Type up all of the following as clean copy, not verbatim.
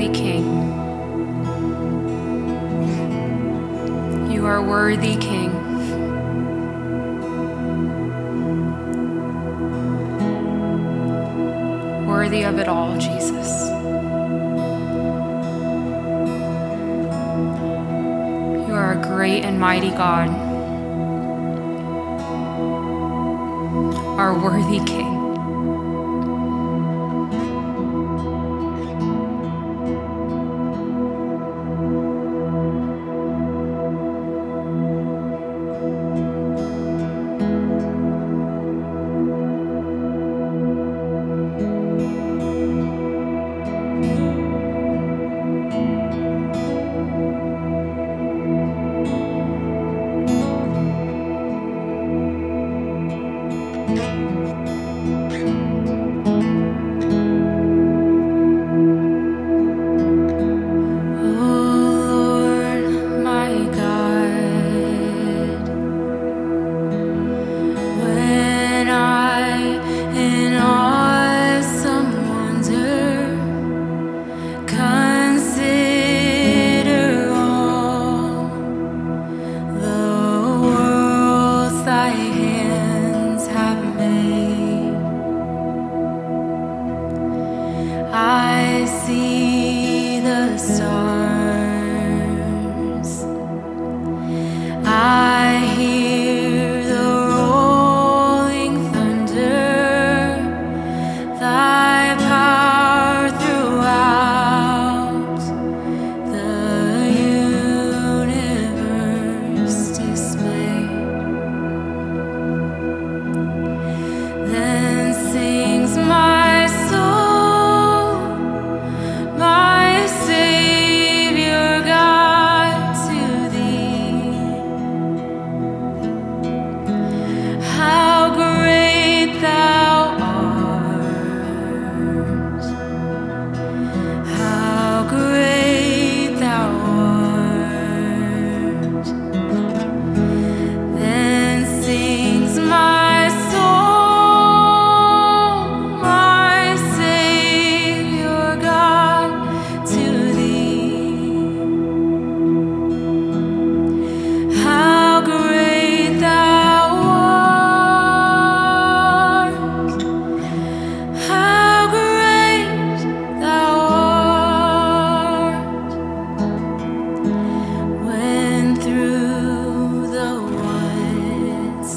worthy King. You are worthy King. Worthy of it all, Jesus. You are a great and mighty God, our worthy King. I see the stars. I hear the rolling thunder. Thy power throughout the universe displayed. Then sings my soul, my Savior God, to thee. How great thou art! How great thou art! Then sings my soul, my Savior God, to thee. How great thou art! How great thou art! When through the woods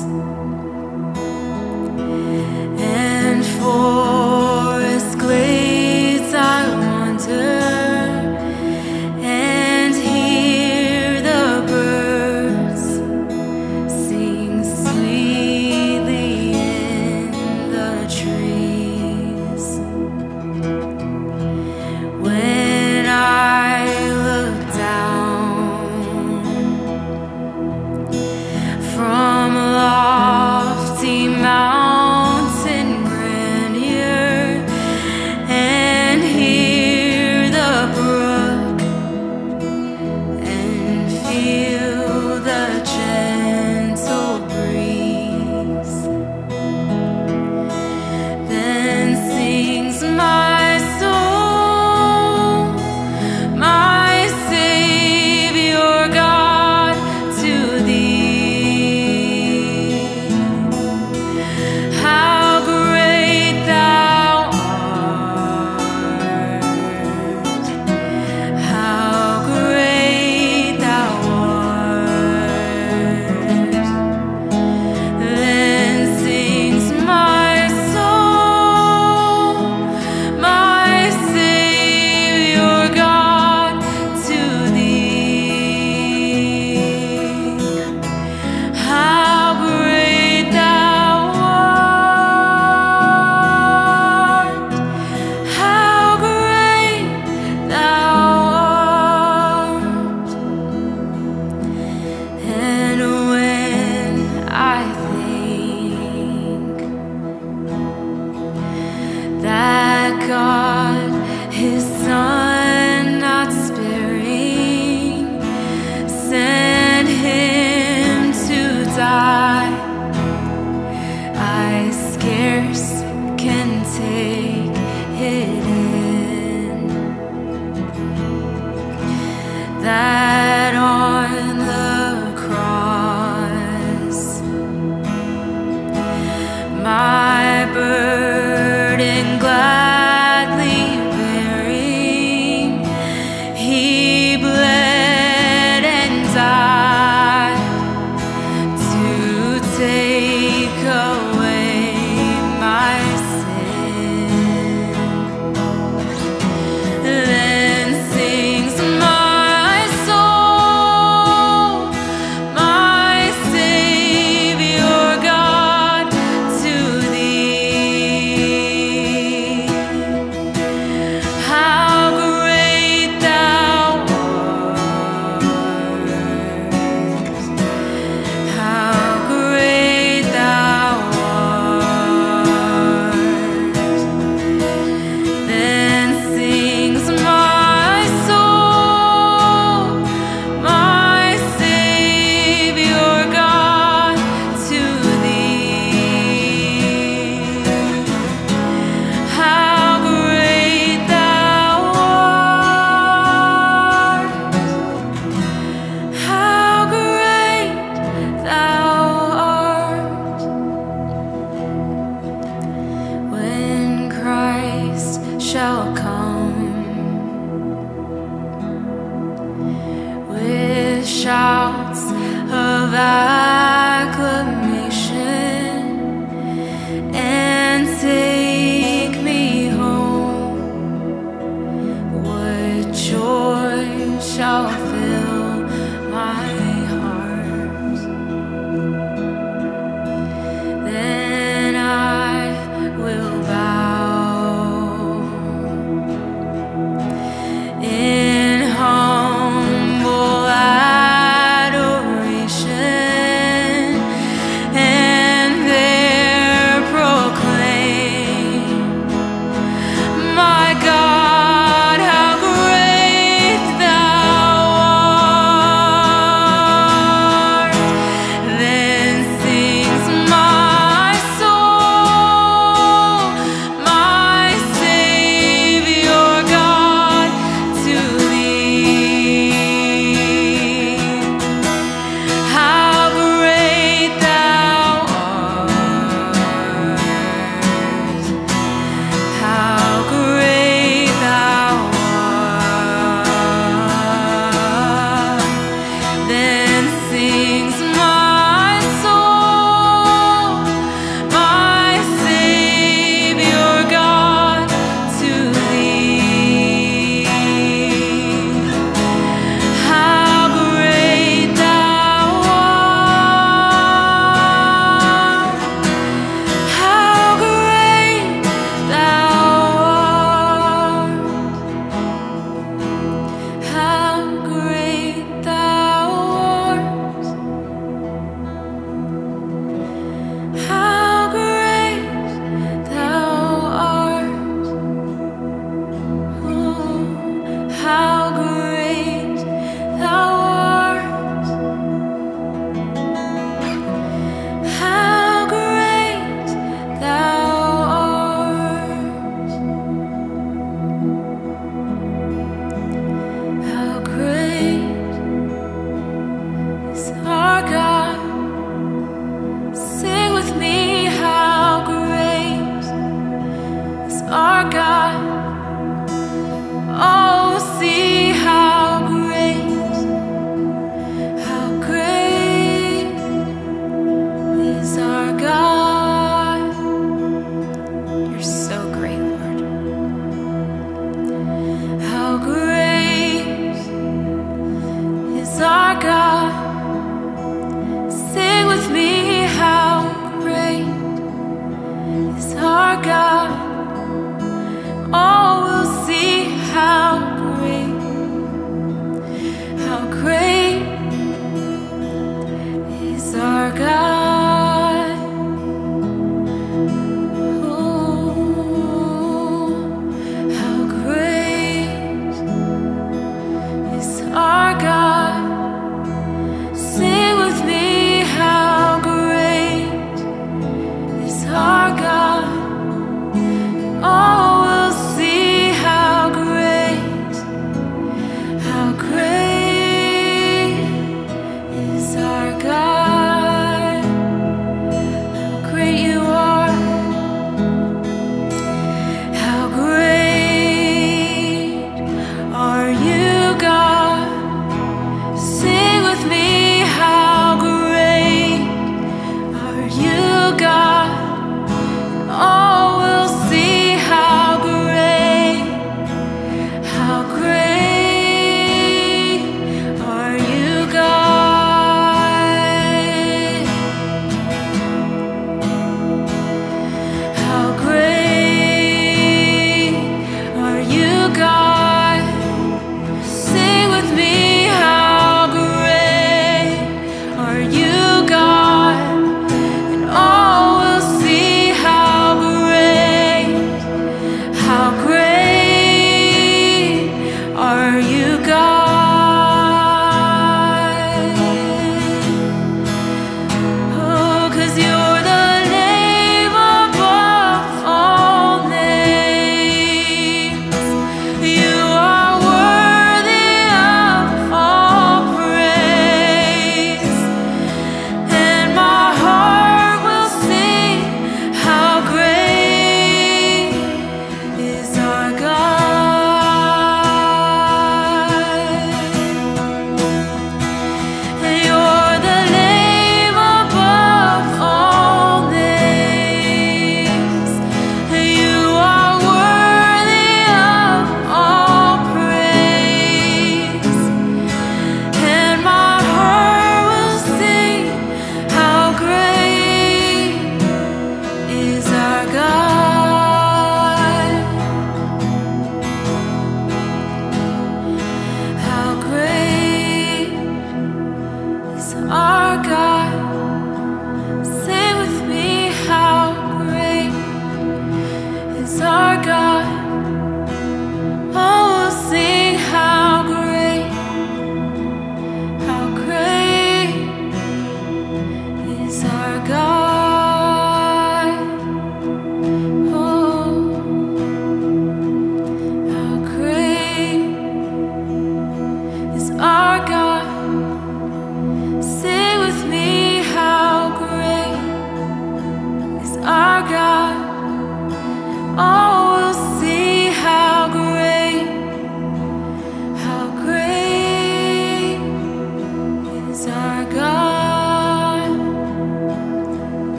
and forest glades I wander and hear the birds sing sweetly in the trees. When I look down from lofty mountain grandeur and hear the brook and feel the gentle breeze, then sings my soul, my Savior God, to thee. How great thou art! How great thou art! Then sings my soul, my Savior God, to thee. How great thou art! How great thou art! And when I think that God, His Son not sparing, sent Him to die, I scarce can take it in.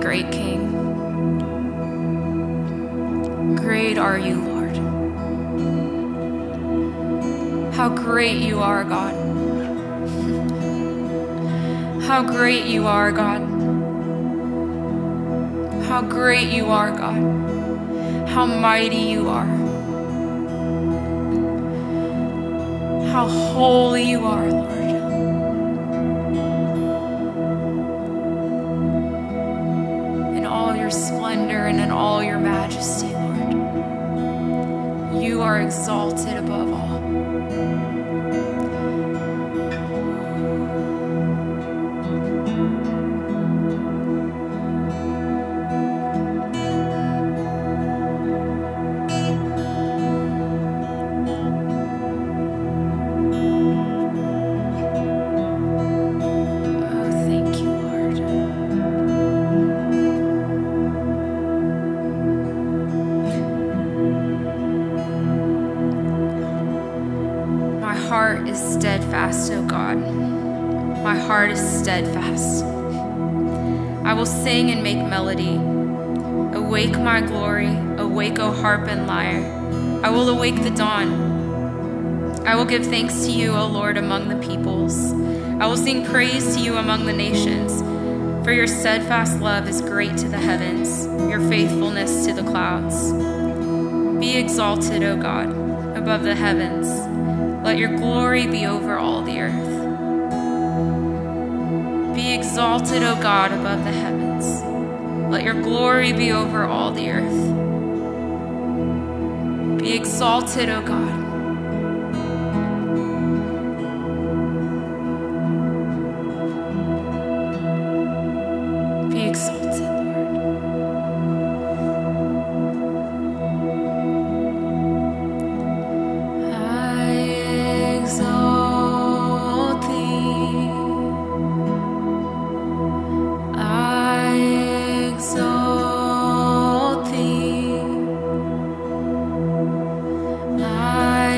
great King. Great are you, Lord. How great you are, God. How great you are, God. How great you are, God. How mighty you are. How holy you are, Lord. In all your splendor and in all your majesty, Lord. You are exalted above all. Steadfast, O God. My heart is steadfast. I will sing and make melody. Awake, my glory. Awake, O harp and lyre. I will awake the dawn. I will give thanks to you, O Lord, among the peoples. I will sing praise to you among the nations. For your steadfast love is great to the heavens, your faithfulness to the clouds. Be exalted, O God, above the heavens. Let your glory be over all the earth. Be exalted, O God, above the heavens. Let your glory be over all the earth. Be exalted, O God. Be exalted, Lord. I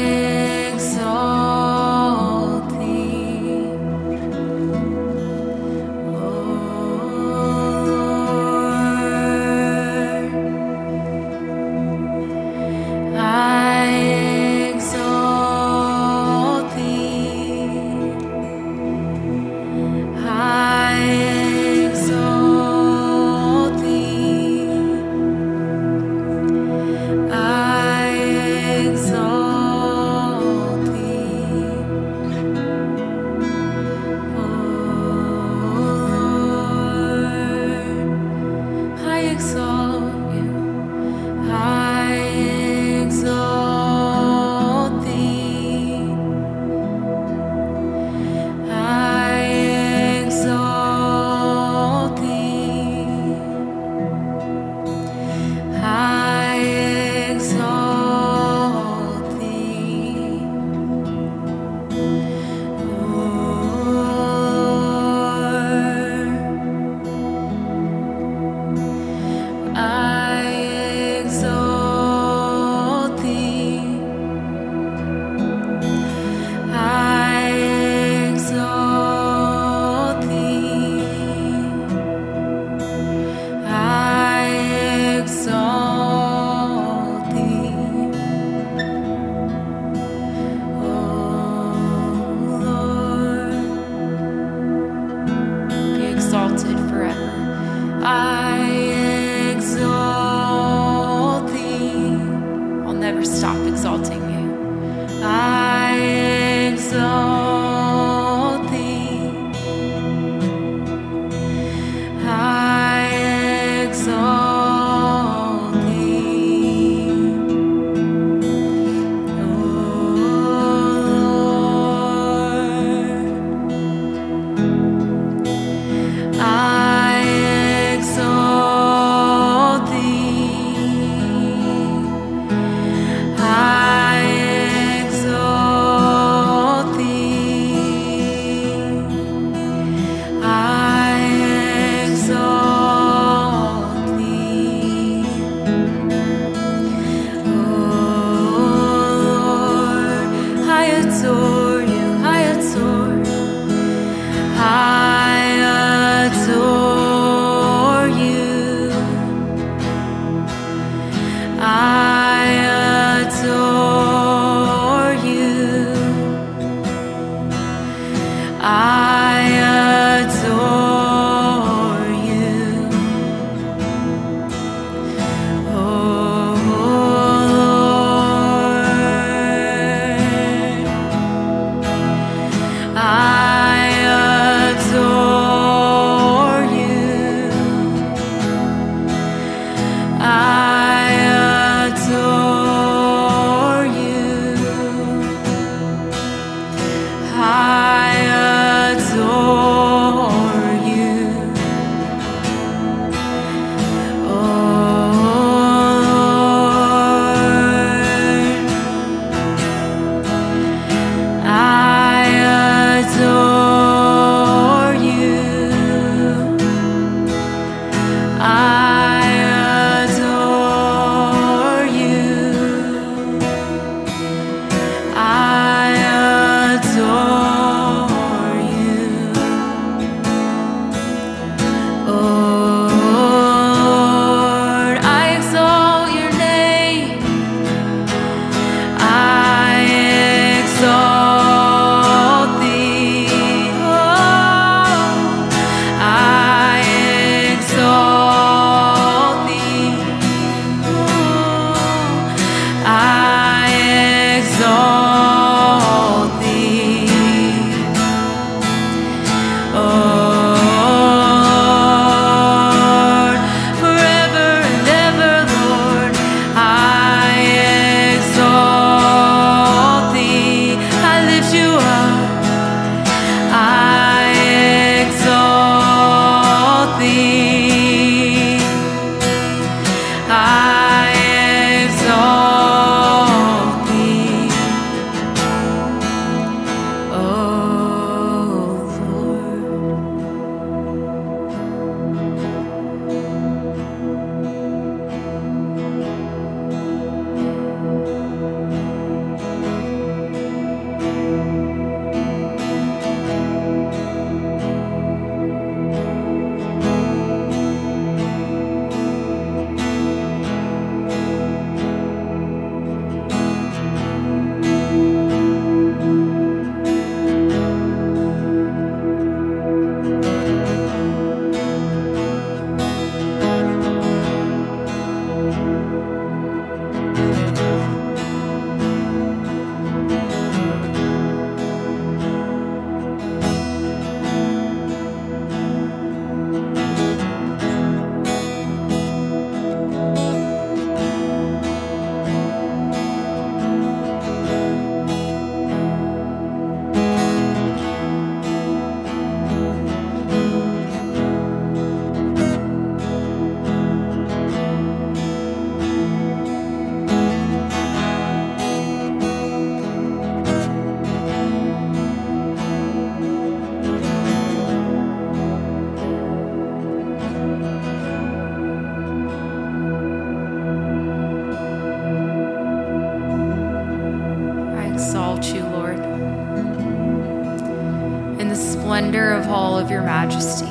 splendor of all of your majesty.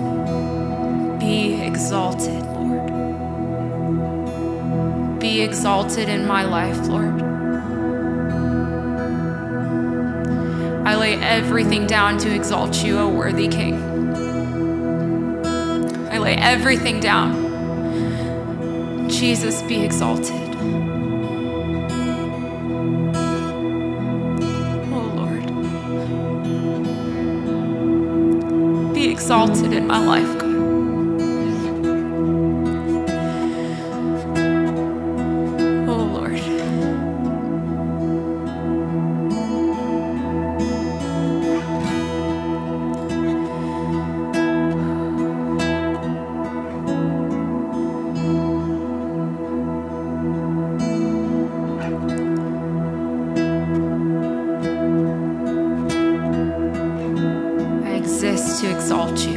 Be exalted, Lord. Be exalted in my life, Lord. I lay everything down to exalt you, O worthy King. I lay everything down. Jesus, be exalted. Oh Lord, be exalted in my life, God. Oh Lord. To exalt you.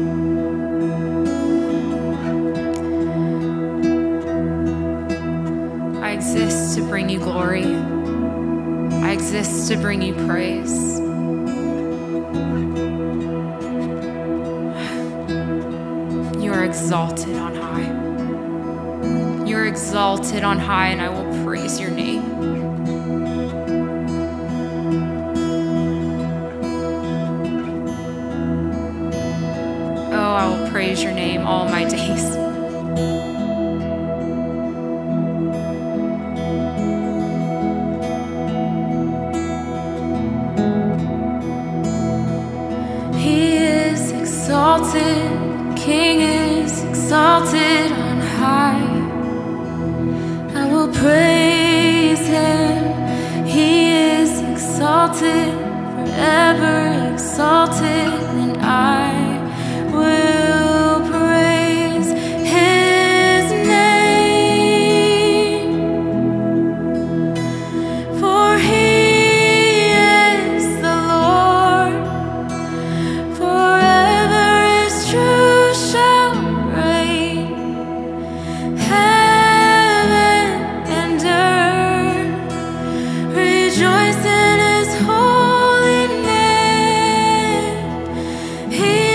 I exist to bring you glory. I exist to bring you praise. You are exalted on high. You are exalted on high, and I will praise your name. I will praise your name all my days. He is exalted, King is exalted on high. I will praise him. He is exalted, forever exalted, and I will praise his name, for he is the Lord, forever his truth shall reign, heaven and earth rejoice in his holy name. He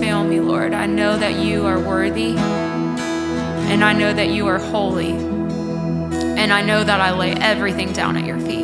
fail me, Lord. I know that you are worthy, and I know that you are holy, and I know that I lay everything down at your feet.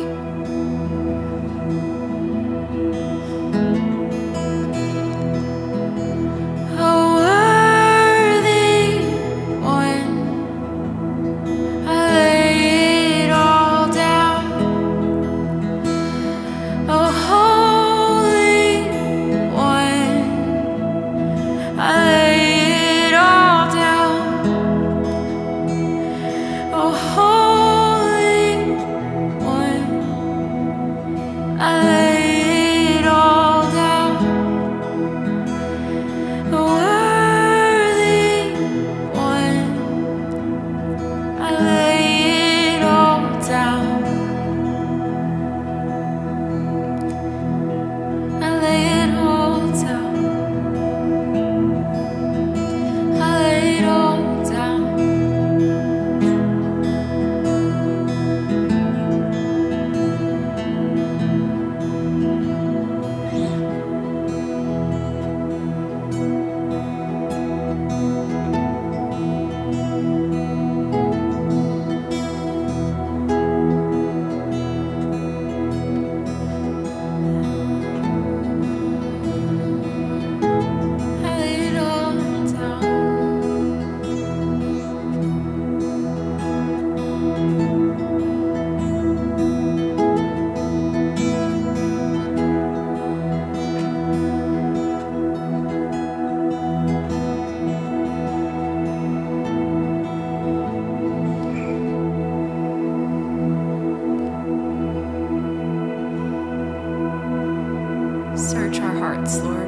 Search our hearts, Lord.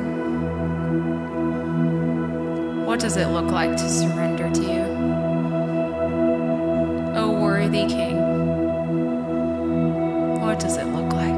What does it look like to surrender to you? O worthy King, what does it look like?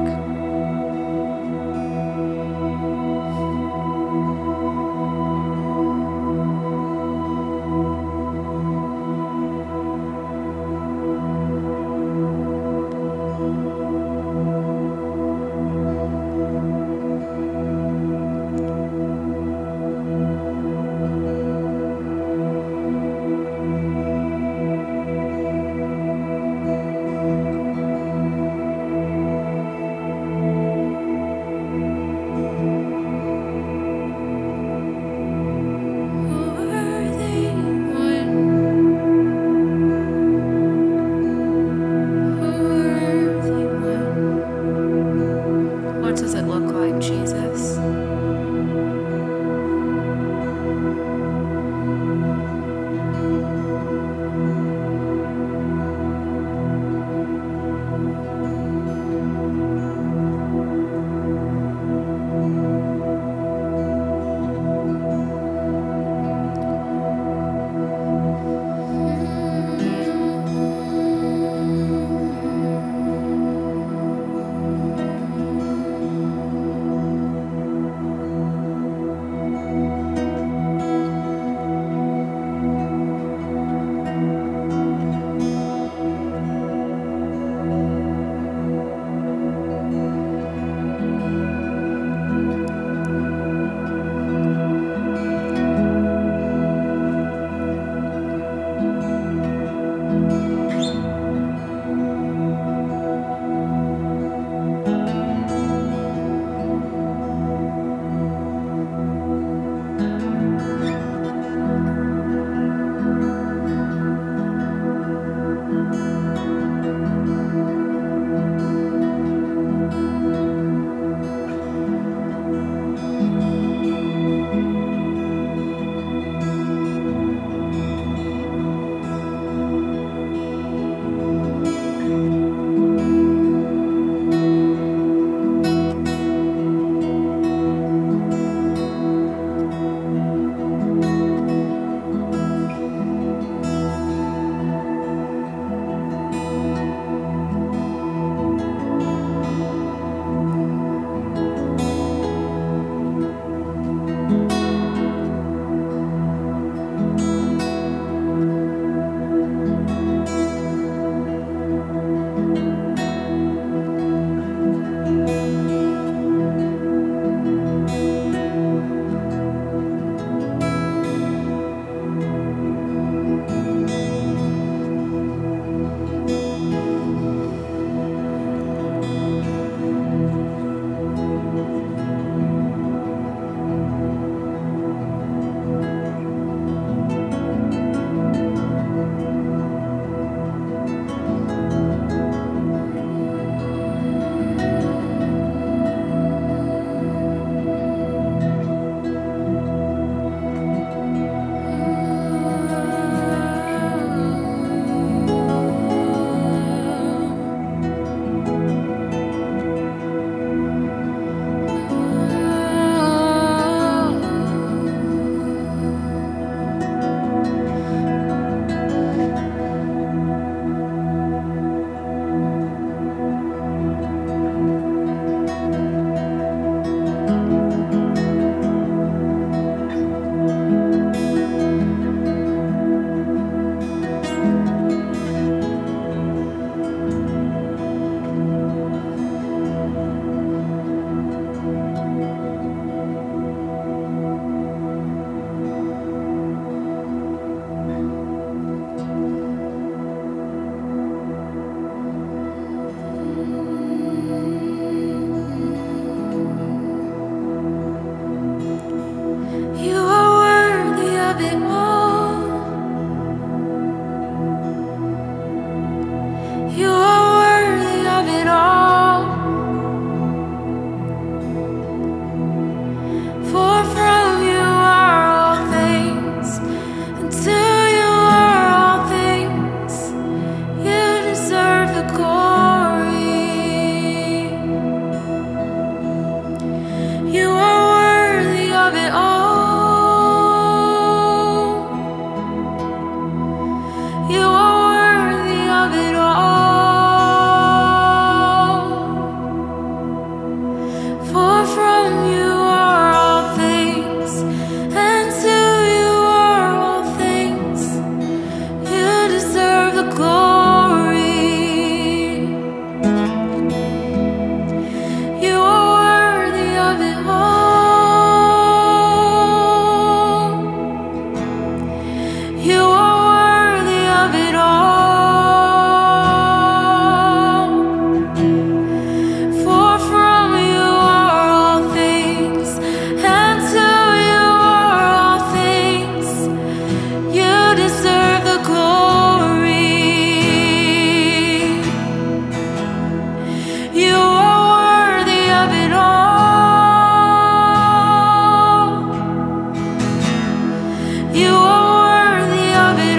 You are worthy of it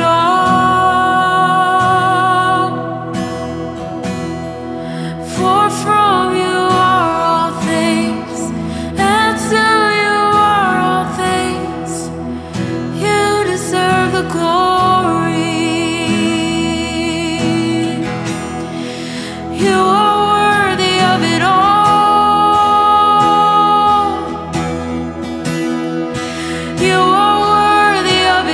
all. For from you are all things, and to you are all things. You deserve the glory. You are worthy of it all. You are worthy of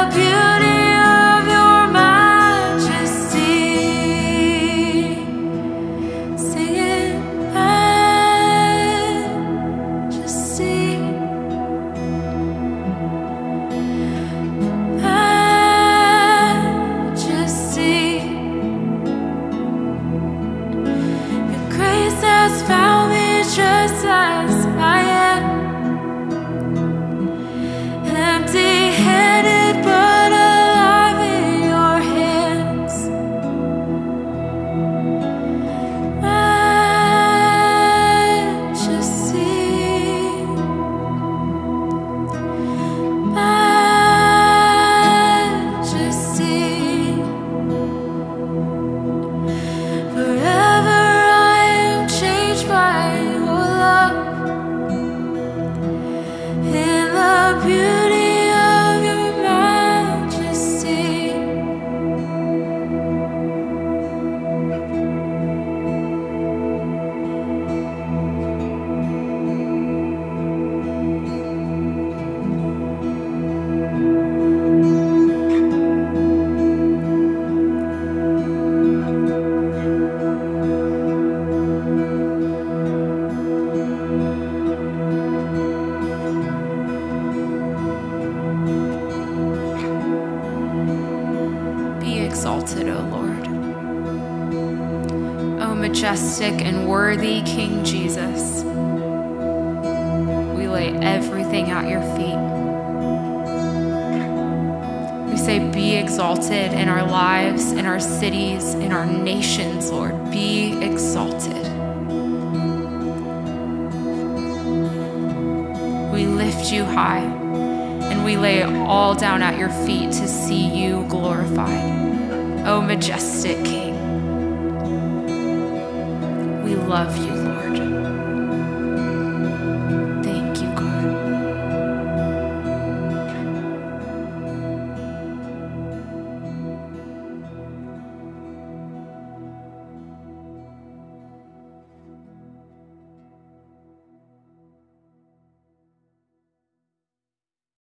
exalted, O Lord. O majestic and worthy King Jesus, we lay everything at your feet. We say, be exalted in our lives, in our cities, in our nations, Lord. Be exalted. We lift you high, and we lay it all down at your feet to see you glorified. O majestic King, we love you, Lord.